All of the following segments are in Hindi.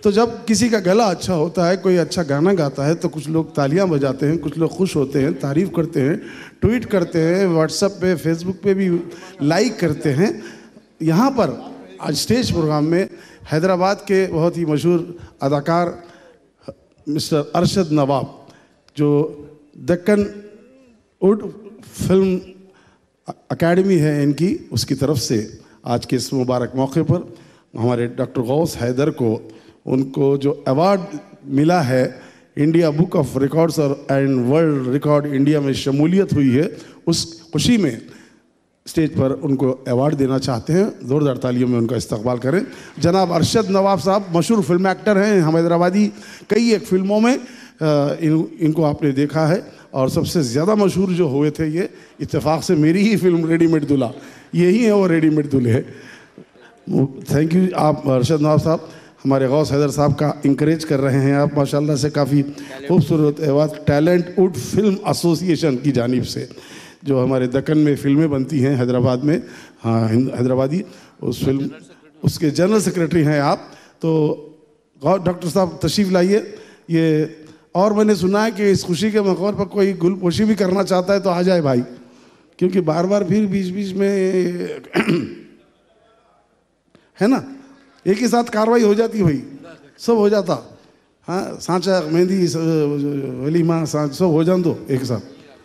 तो जब किसी का गला अच्छा होता है, कोई अच्छा गाना गाता है, तो कुछ लोग तालियां बजाते हैं, कुछ लोग खुश होते हैं, तारीफ़ करते हैं, ट्वीट करते हैं, व्हाट्सएप पे, फेसबुक पे भी लाइक करते हैं। यहाँ पर आज स्टेज प्रोग्राम में हैदराबाद के बहुत ही मशहूर अदाकार मिस्टर अरशद नवाब, जो दक्कन वुड फिल्म अकेडमी है इनकी, उसकी तरफ से आज के इस मुबारक मौके पर हमारे डॉक्टर गौस हैदर को, उनको जो अवार्ड मिला है इंडिया बुक ऑफ रिकॉर्ड्स और एंड वर्ल्ड रिकॉर्ड इंडिया में शमूलियत हुई है, उस खुशी में स्टेज पर उनको अवार्ड देना चाहते हैं। ज़ोरदार तालियों में उनका इस्तकबाल करें। जनाब अरशद नवाब साहब मशहूर फिल्म एक्टर हैं, हम हैदराबादी कई एक फिल्मों में इनको आपने देखा है, और सबसे ज़्यादा मशहूर जो हुए थे ये इत्तेफाक से मेरी ही फिल्म रेडीमेड दूल्हा, यही है वो रेडीमेड दूल्हे। थैंक यू आप अरशद नवाब साहब, हमारे गौस हैदर साहब का इंकरेज कर रहे हैं आप माशाल्लाह से। काफ़ी खूबसूरत award talent wood film association की जानिब से, जो हमारे दक्कन में फिल्में बनती हैं हैदराबाद में, हाँ हैदराबादी, उस फिल्म उसके जनरल सेक्रेटरी हैं आप। तो डॉक्टर साहब तशरीफ़ लाइए। ये और मैंने सुना है कि इस खुशी के मौके पर कोई गुलपोशी भी करना चाहता है तो आ जाए भाई, क्योंकि बार बार फिर बीच बीच में है ना, एक ही साथ कार्रवाई हो जाती भाई, सब हो जाता। हाँ, सांचा मेहंदी वलीमा सांच सब हो जान दो एक साथ,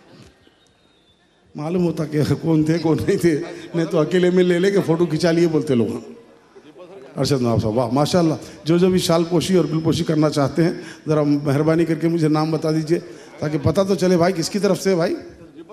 मालूम होता कि कौन थे कौन नहीं थे, नहीं तो अकेले में ले लेके फ़ोटो खिंचा लिए बोलते लोग। अरशद नवाब साहब वाह माशाल्लाह, जो भी शाल पोशी और गुलपोशी करना चाहते हैं ज़रा मेहरबानी करके मुझे नाम बता दीजिए ताकि पता तो चले भाई किसकी तरफ से। भाई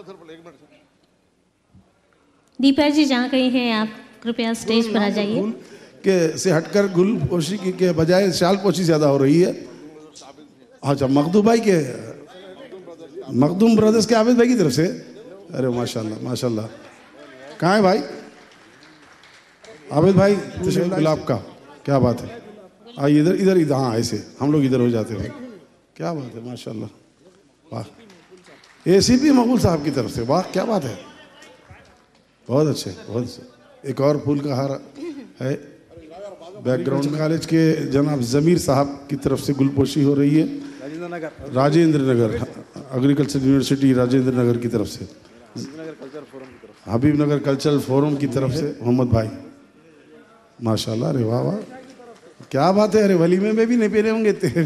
दीपा जी जहाँ कहीं हैं आप कृपया स्टेज पर आ जाइए। के से हटकर गुलपोशी के बजाय शाल पोशी ज़्यादा हो रही है। अच्छा, मखदूम भाई के, मखदूम ब्रदर्स के आबिद भाई की तरफ से। अरे माशाल्लाह माशाल्लाह, कहाँ है भाई आबिद भाई? गुलाब का, क्या बात है। आइए इधर इधर इधर, हाँ ऐसे हम लोग इधर हो जाते हैं। क्या बात है माशाल्लाह, वाह। ACP मकबूल साहब की तरफ से, वाह क्या बात है, बहुत अच्छे बहुत अच्छे। एक और फूल का हार है बैकग्राउंड। कॉलेज के जनाब ज़मीर साहब की तरफ से गुलपोशी हो रही है राजेंद्र नगर एग्रीकल्चर यूनिवर्सिटी राजेंद्र नगर की तरफ से, हबीब नगर कल्चरल फोरम की तरफ से मोहम्मद भाई माशाल्लाह। अरे वाह वाह क्या बात है। अरे वलीमे में भी नहीं पहने होंगे तेरे,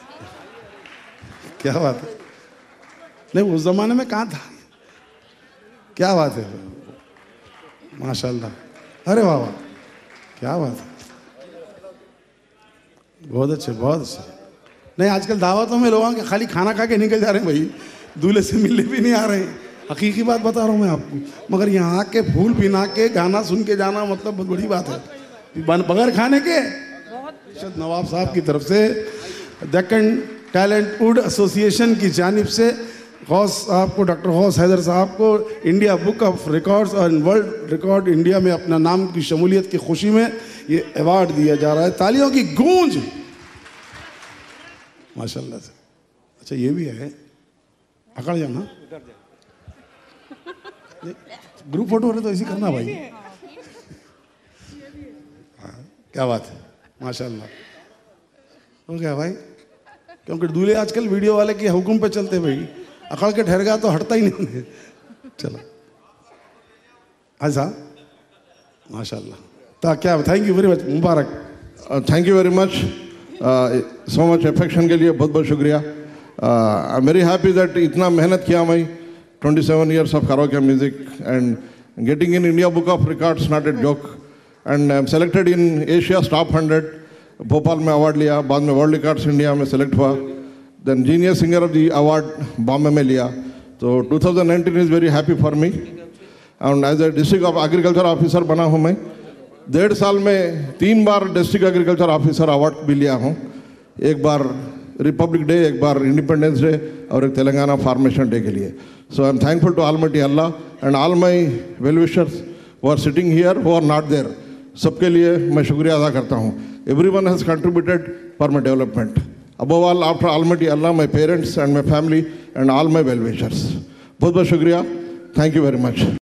क्या बात है। नहीं उस जमाने में कहाँ था, क्या बात है माशाल्लाह। अरे वाह वाह क्या बात है, बहुत अच्छे बहुत अच्छे। नहीं आजकल दावतों में लोगों के खाली खाना खा के निकल जा रहे हैं भाई, दूल्हे से मिलने भी नहीं आ रहे हैं। हकीकी बात बता रहा हूँ मैं आपको, मगर यहाँ के फूल पिना के गाना सुन के जाना मतलब बहुत बड़ी बात है, बगैर खाने के। अरशद नवाब साहब की तरफ से दक्कन टैलेंट वुड एसोसिएशन की जानिब से गौस साहब को, डॉक्टर गौस हैदर साहब को इंडिया बुक ऑफ रिकॉर्ड्स और वर्ल्ड रिकॉर्ड इंडिया में अपना नाम की शमूलियत की खुशी में ये अवार्ड दिया जा रहा है। तालियों की गूंज माशाल्लाह से। अच्छा ये भी है, अकड़ जाना ग्रुप फोटो हो रहे तो ऐसे करना भाई। हाँ क्या बात है माशाल्लाह, हो गया भाई, क्योंकि दूल्हे आजकल वीडियो वाले के हुक्म पे चलते भाई, अकड़ के ठहर गया तो हटता ही नहीं। चलो ऐसा माशाल्लाह, तो क्या, थैंक यू वेरी मच, मुबारक। Thank you very much, so much affection के लिए बहुत बहुत शुक्रिया। I am very happy that इतना मेहनत किया मैं 27 years of karaoke music and getting in India Book of Records not a joke, and I'm selected in Asia's top 100। Bhopal में अवार्ड लिया, बाद में वर्ल्ड रिकॉर्ड्स इंडिया में सेलेक्ट हुआ, then genius singer of the award Bombay में लिया। तो 2019 is very happy for me, and as a district of agriculture officer बना हूँ मैं। 1.5 साल में 3 बार डिस्ट्रिक्ट एग्रीकल्चर ऑफिसर अवार्ड भी लिया हूँ, एक बार रिपब्लिक डे, एक बार इंडिपेंडेंस डे और एक तेलंगाना फॉर्मेशन डे के लिए। So I am thankful to almighty Allah and all my well wishers who are sitting here, who are not there, सबके लिए मैं शुक्रिया अदा करता हूँ। Everyone has contributed for my development. Above all, after Almighty Allah, my parents and my family and all my well-wishers. बहुत बहुत शुक्रिया. Thank you very much.